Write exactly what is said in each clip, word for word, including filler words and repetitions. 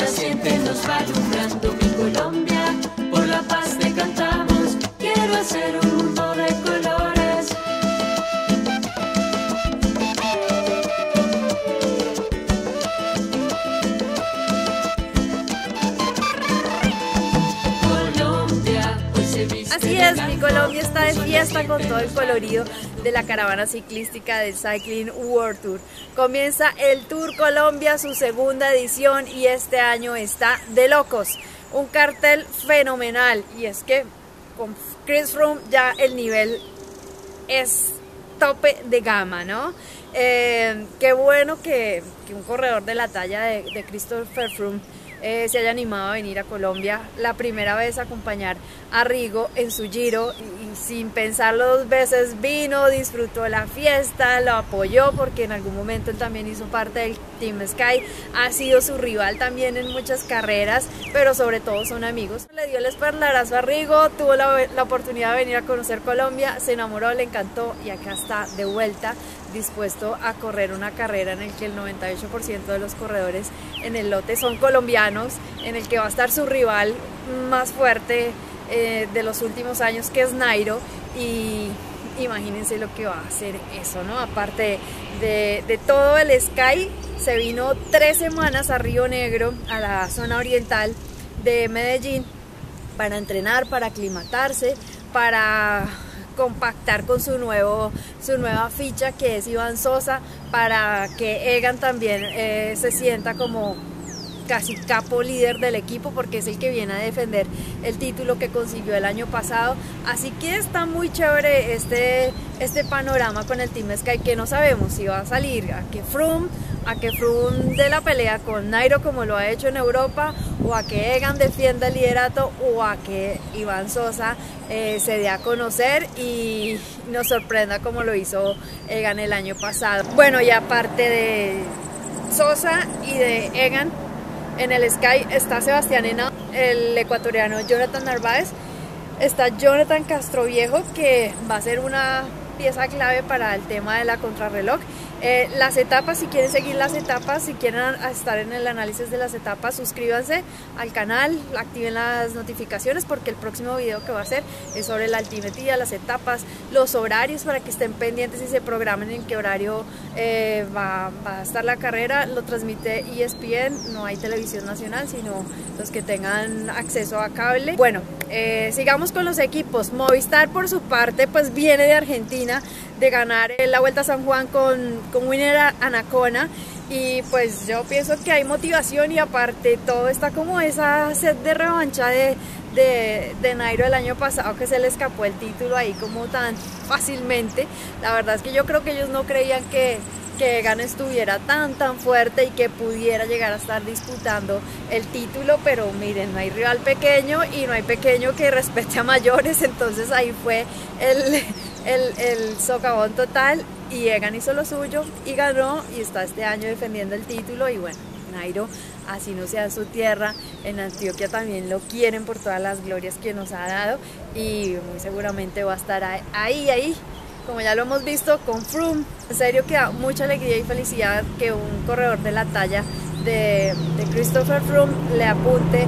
naciente nos va alumbrando. Mi Colombia, por la paz te cantamos. Quiero hacer un mundo de colores. Colombia, hoy se viste. Así es, mi Colombia está de fiesta con todo el colorido de la caravana ciclística del Cycling World Tour. Comienza el Tour Colombia, su segunda edición, y este año está de locos. Un cartel fenomenal, y es que con Chris Froome ya el nivel es tope de gama, ¿no? Eh, qué bueno que, que un corredor de la talla de, de Christopher Froome Eh, se haya animado a venir a Colombia la primera vez a acompañar a Rigo en su Giro, y, y sin pensarlo dos veces vino, disfrutó la fiesta, lo apoyó porque en algún momento él también hizo parte del Team Sky, ha sido su rival también en muchas carreras, pero sobre todo son amigos. Le dio el espaldarazo a Rigo, tuvo la, la oportunidad de venir a conocer Colombia, se enamoró, le encantó y acá está de vuelta, dispuesto a correr una carrera en el que el noventa y ocho por ciento de los corredores en el lote son colombianos, en el que va a estar su rival más fuerte eh, de los últimos años, que es Nairo, y imagínense lo que va a hacer eso, ¿no? Aparte de, de todo el Sky, se vino tres semanas a Río Negro, a la zona oriental de Medellín, para entrenar, para aclimatarse, para compactar con su, nuevo, su nueva ficha, que es Iván Sosa, para que Egan también eh, se sienta como casi capo líder del equipo, porque es el que viene a defender el título que consiguió el año pasado. Así que está muy chévere este, este panorama con el Team Sky, que no sabemos si va a salir a que Froome, a que Froome de la pelea con Nairo como lo ha hecho en Europa, o a que Egan defienda el liderato, o a que Iván Sosa eh, se dé a conocer y nos sorprenda como lo hizo Egan el año pasado. Bueno, y aparte de Sosa y de Egan, en el Sky está Sebastián Henao, el ecuatoriano Jonathan Narváez, está Jonathan Castroviejo, que va a ser una pieza clave para el tema de la contrarreloj. Eh, las etapas, si quieren seguir las etapas, si quieren estar en el análisis de las etapas, suscríbanse al canal, activen las notificaciones, porque el próximo video que va a hacer es sobre la altimetría, las etapas, los horarios, para que estén pendientes y se programen en qué horario eh, va, va a estar la carrera. Lo transmite E S P N, no hay televisión nacional, sino los que tengan acceso a cable. Bueno, eh, sigamos con los equipos. Movistar, por su parte, pues viene de Argentina de ganar la Vuelta a San Juan con, con Winner Anacona, y pues yo pienso que hay motivación, y aparte todo está como esa sed de revancha de, de, de Nairo el año pasado, que se le escapó el título ahí como tan fácilmente. La verdad es que yo creo que ellos no creían que que Egan estuviera tan tan fuerte y que pudiera llegar a estar disputando el título, pero miren, no hay rival pequeño y no hay pequeño que respete a mayores, entonces ahí fue el, el, el socavón total, y Egan hizo lo suyo y ganó, y está este año defendiendo el título. Y bueno, Nairo, así no sea en su tierra, en Antioquia también lo quieren por todas las glorias que nos ha dado, y muy seguramente va a estar ahí, ahí, como ya lo hemos visto con Froome. En serio que da mucha alegría y felicidad que un corredor de la talla de, de Christopher Froome le apunte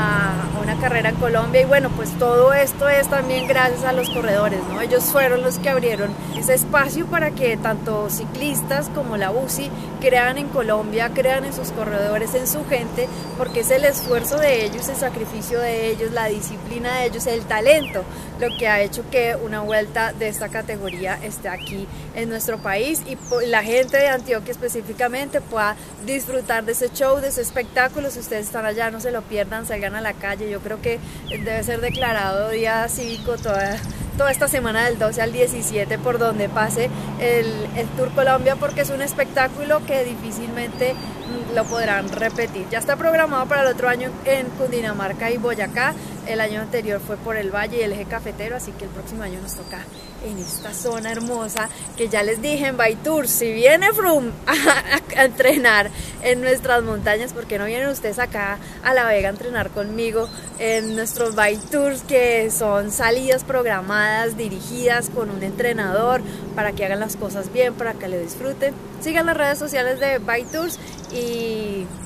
a una carrera en Colombia. Y bueno, pues todo esto es también gracias a los corredores, ¿no? Ellos fueron los que abrieron ese espacio para que tanto ciclistas como la U C I crean en Colombia, crean en sus corredores, en su gente, porque es el esfuerzo de ellos, el sacrificio de ellos, la disciplina de ellos, el talento, lo que ha hecho que una vuelta de esta categoría esté aquí en nuestro país, y la gente de Antioquia específicamente pueda disfrutar de ese show, de ese espectáculo. Si ustedes están allá, no se lo pierdan, salgan a la calle. Yo creo que debe ser declarado día cívico toda, toda esta semana del doce al diecisiete, por donde pase el, el Tour Colombia, porque es un espectáculo que difícilmente lo podrán repetir. Ya está programado para el otro año en Cundinamarca y Boyacá. El año anterior fue por el Valle y el Eje Cafetero, así que el próximo año nos toca en esta zona hermosa que ya les dije en Bike Tours. Si viene Froome a, a, a entrenar en nuestras montañas, ¿por qué no vienen ustedes acá a La Vega a entrenar conmigo en nuestros Bike Tours, que son salidas programadas, dirigidas con un entrenador, para que hagan las cosas bien, para que lo disfruten? Sigan las redes sociales de Bike Tours y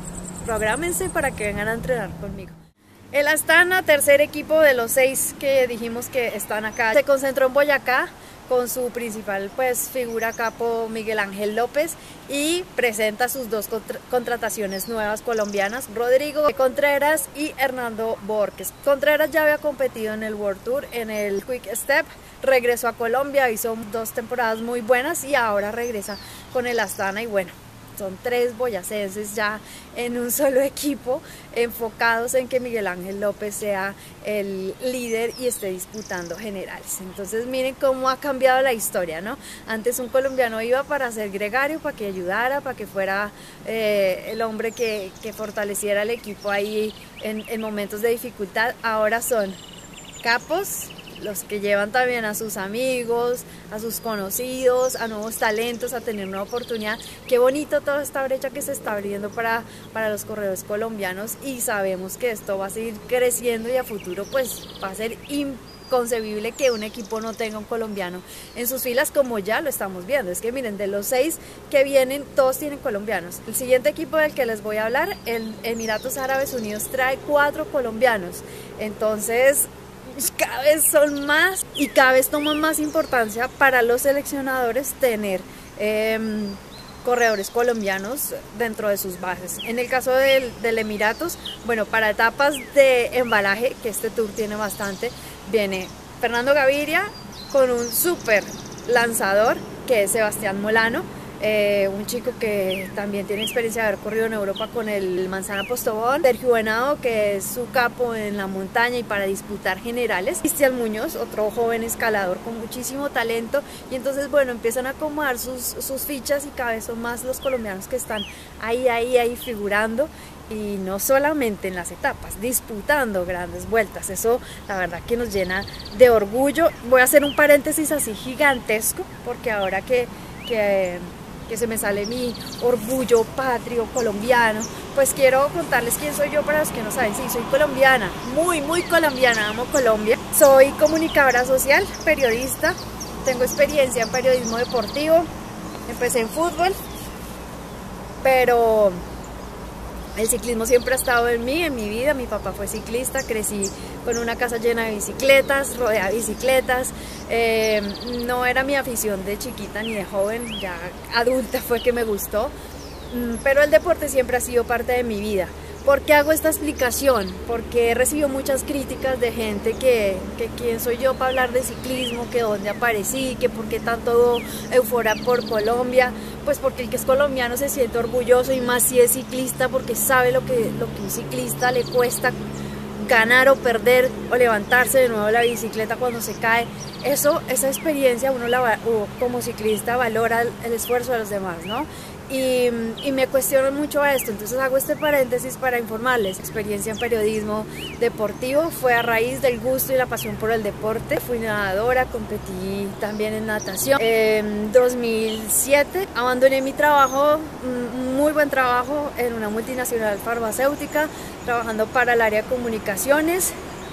prográmense para que vengan a entrenar conmigo. El Astana, tercer equipo de los seis que dijimos que están acá, se concentró en Boyacá con su principal pues figura capo Miguel Ángel López y presenta sus dos contra contrataciones nuevas colombianas, Rodrigo Contreras y Hernando Borges. Contreras ya había competido en el World Tour, en el Quick Step, regresó a Colombia, hizo dos temporadas muy buenas y ahora regresa con el Astana y bueno, son tres boyacenses ya en un solo equipo, enfocados en que Miguel Ángel López sea el líder y esté disputando generales. Entonces miren cómo ha cambiado la historia, ¿no? Antes un colombiano iba para ser gregario, para que ayudara, para que fuera eh, el hombre que, que fortaleciera el equipo ahí en, en momentos de dificultad. Ahora son capos, los que llevan también a sus amigos, a sus conocidos, a nuevos talentos, a tener una oportunidad. Qué bonito toda esta brecha que se está abriendo para, para los corredores colombianos y sabemos que esto va a seguir creciendo y a futuro pues va a ser inconcebible que un equipo no tenga un colombiano en sus filas, como ya lo estamos viendo. Es que miren, de los seis que vienen, todos tienen colombianos. El siguiente equipo del que les voy a hablar, el Emiratos Árabes Unidos, trae cuatro colombianos. Entonces cada vez son más y cada vez toman más importancia para los seleccionadores tener eh, corredores colombianos dentro de sus bases. En el caso del, del Emiratos, bueno, para etapas de embalaje, que este tour tiene bastante, viene Fernando Gaviria con un súper lanzador que es Sebastián Molano, Eh, un chico que también tiene experiencia de haber corrido en Europa con el Manzana Postobón, Sergio Henao, que es su capo en la montaña y para disputar generales, Cristian Muñoz, otro joven escalador con muchísimo talento, y entonces bueno, empiezan a acomodar sus, sus fichas y cada vez son más los colombianos que están ahí, ahí, ahí figurando, y no solamente en las etapas, disputando grandes vueltas. Eso la verdad que nos llena de orgullo. Voy a hacer un paréntesis así gigantesco, porque ahora que, que que se me sale mi orgullo patrio colombiano, pues quiero contarles quién soy yo para los que no saben. Sí, soy colombiana, muy muy colombiana, amo Colombia. Soy comunicadora social, periodista, tengo experiencia en periodismo deportivo, empecé en fútbol, pero el ciclismo siempre ha estado en mí, en mi vida. Mi papá fue ciclista, crecí con una casa llena de bicicletas, rodeada de bicicletas. Eh, no era mi afición de chiquita ni de joven, ya adulta fue que me gustó, pero el deporte siempre ha sido parte de mi vida. ¿Por qué hago esta explicación? Porque he recibido muchas críticas de gente que, que quién soy yo para hablar de ciclismo, que dónde aparecí, que por qué tanto euforia por Colombia. Pues porque el que es colombiano se siente orgulloso, y más si es ciclista, porque sabe lo que, lo que un ciclista le cuesta ganar o perder o levantarse de nuevo la bicicleta cuando se cae. Eso, esa experiencia uno la, como ciclista valora el, el esfuerzo de los demás, ¿no? Y, y me cuestiono mucho a esto, entonces hago este paréntesis para informarles. Experiencia en periodismo deportivo fue a raíz del gusto y la pasión por el deporte. Fui nadadora, competí también en natación. En dos mil siete abandoné mi trabajo, muy buen trabajo en una multinacional farmacéutica, trabajando para el área de comunicaciones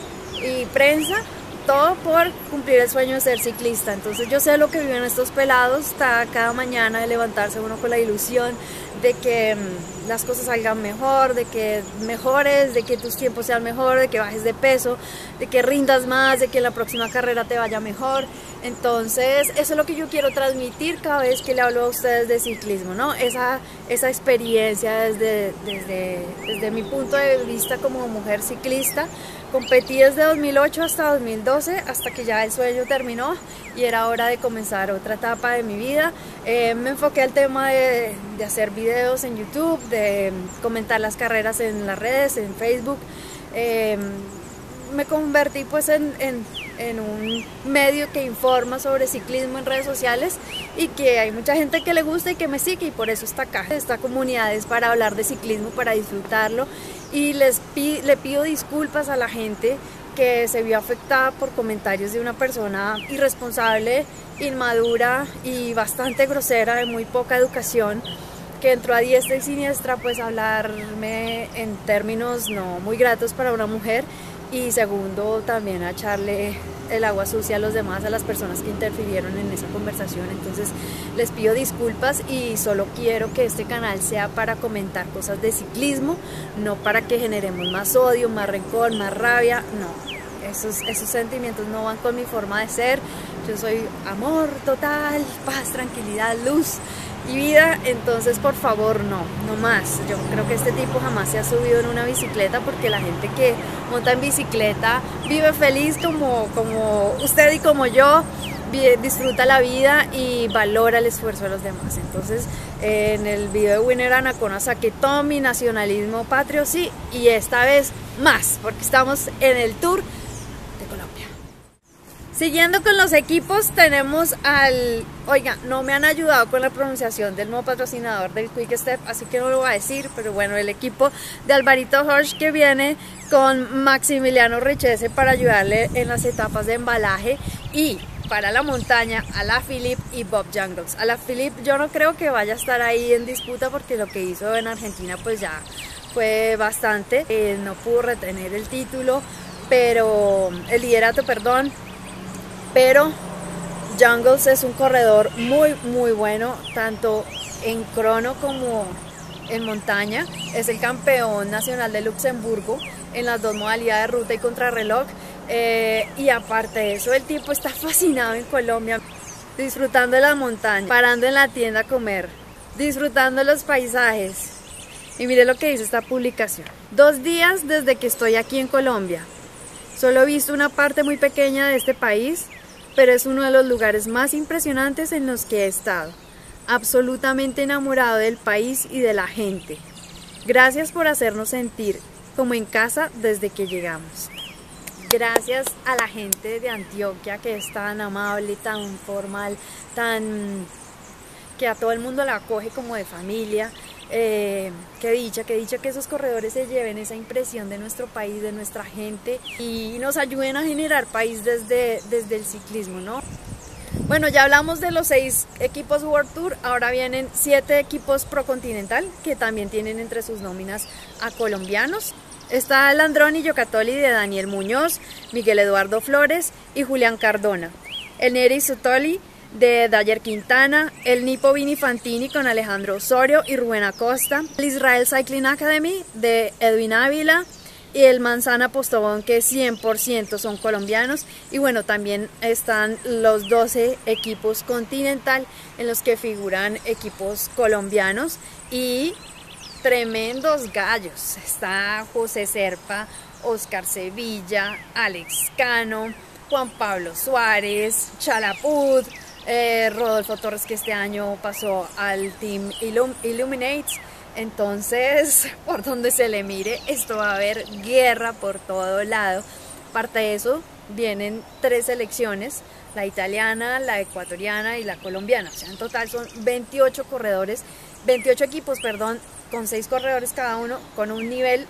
y prensa, todo por cumplir el sueño de ser ciclista. Entonces yo sé lo que viven estos pelados, está cada mañana de levantarse uno con la ilusión de que mmm, las cosas salgan mejor, de que mejores, de que tus tiempos sean mejor, de que bajes de peso, de que rindas más, de que en la próxima carrera te vaya mejor. Entonces eso es lo que yo quiero transmitir cada vez que le hablo a ustedes de ciclismo, ¿no? Esa, esa experiencia desde, desde, desde mi punto de vista como mujer ciclista. Competí desde dos mil ocho hasta dos mil doce, hasta que ya el sueño terminó y era hora de comenzar otra etapa de mi vida. Eh, me enfoqué al tema de, de hacer videos en YouTube, de comentar las carreras en las redes, en Facebook. Eh, me convertí pues en, en, en un medio que informa sobre ciclismo en redes sociales y que hay mucha gente que le gusta y que me sigue, y por eso está acá. Esta comunidad es para hablar de ciclismo, para disfrutarlo, y les pi le pido disculpas a la gente que se vio afectada por comentarios de una persona irresponsable, inmadura y bastante grosera, de muy poca educación, que entró a diestra y siniestra pues a hablarme en términos no muy gratos para una mujer. y segundo también a echarle el agua sucia a los demás, a las personas que interfirieron en esa conversación. Entonces les pido disculpas y solo quiero que este canal sea para comentar cosas de ciclismo, no para que generemos más odio, más rencor, más rabia, no, esos, esos sentimientos no van con mi forma de ser. Yo soy amor total, paz, tranquilidad, luz y vida, entonces por favor no, no más. Yo creo que este tipo jamás se ha subido en una bicicleta, porque la gente que monta en bicicleta vive feliz como, como usted y como yo, disfruta la vida y valora el esfuerzo de los demás. Entonces en el video de Winner Anacona saqué todo mi nacionalismo patrio, sí, y esta vez más, porque estamos en el Tour de Colombia. Siguiendo con los equipos, tenemos al... Oiga, no me han ayudado con la pronunciación del nuevo patrocinador del Quick Step, así que no lo voy a decir, pero bueno, el equipo de Alvarito Hirsch, que viene con Maximiliano Richese para ayudarle en las etapas de embalaje, y para la montaña Alaphilippe y Bob Jungels. Alaphilippe yo no creo que vaya a estar ahí en disputa, porque lo que hizo en Argentina pues ya fue bastante. Eh, no pudo retener el título, pero el liderato, perdón. Pero Jungels es un corredor muy muy bueno, tanto en crono como en montaña. Es el campeón nacional de Luxemburgo en las dos modalidades, ruta y contrarreloj. Eh, y aparte de eso, el tipo está fascinado en Colombia, disfrutando de la montaña, parando en la tienda a comer, disfrutando los paisajes. Y mire lo que dice esta publicación: dos días desde que estoy aquí en Colombia. Solo he visto una parte muy pequeña de este país, pero es uno de los lugares más impresionantes en los que he estado. Absolutamente enamorado del país y de la gente. Gracias por hacernos sentir como en casa desde que llegamos. Gracias a la gente de Antioquia, que es tan amable, tan formal, tan... que a todo el mundo la acoge como de familia. Eh, qué dicha, qué dicha que esos corredores se lleven esa impresión de nuestro país, de nuestra gente, y nos ayuden a generar país desde, desde el ciclismo, ¿no? Bueno, ya hablamos de los seis equipos World Tour, ahora vienen siete equipos Pro Continental, que también tienen entre sus nóminas a colombianos. Está el Androni Giocattoli de Daniel Muñoz, Miguel Eduardo Flores y Julián Cardona. El Neri Sotoli de Dayer Quintana, el Nippo Vini Fantini con Alejandro Osorio y Rubén Acosta, el Israel Cycling Academy de Edwin Ávila y el Manzana Postobón, que cien por ciento son colombianos. Y bueno, también están los doce equipos Continental, en los que figuran equipos colombianos y tremendos gallos. Está José Serpa, Oscar Sevilla, Alex Cano, Juan Pablo Suárez, Chalaput, eh, Rodolfo Torres, que este año pasó al Team Illum Illuminates. Entonces, por donde se le mire, esto va a haber guerra por todo lado. Aparte de eso, vienen tres selecciones: la italiana, la ecuatoriana y la colombiana. O sea, en total son veintiocho corredores, veintiocho equipos, perdón, con seis corredores cada uno, con un nivel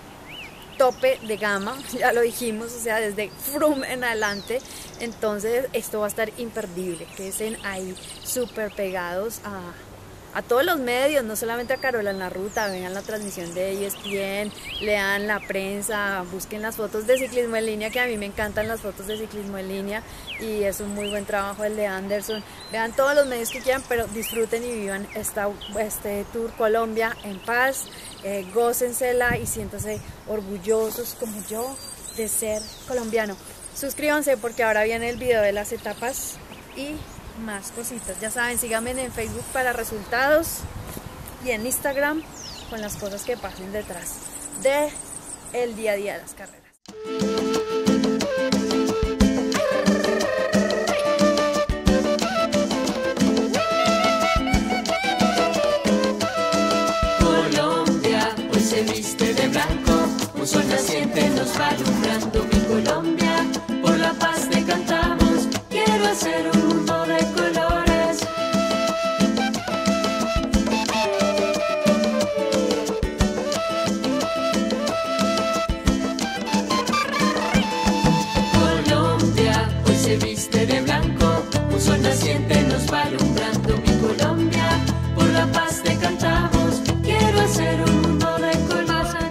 tope de gama, ya lo dijimos, o sea, desde Froome en adelante. Entonces esto va a estar imperdible, que estén ahí súper pegados a, a todos los medios, no solamente a Carola en la Ruta. Vean la transmisión de E S P N, lean la prensa, busquen las fotos de ciclismo en línea, que a mí me encantan las fotos de ciclismo en línea y es un muy buen trabajo el de Anderson. Vean todos los medios que quieran, pero disfruten y vivan esta, este Tour Colombia en paz. Eh, gócensela y siéntanse orgullosos como yo de ser colombiano. Suscríbanse, porque ahora viene el video de las etapas y más cositas. Ya saben, síganme en Facebook para resultados y en Instagram con las cosas que pasen detrás de el día a día de las carreras. Colombia hoy se viste de blanco, un sol naciente nos va alumbrando.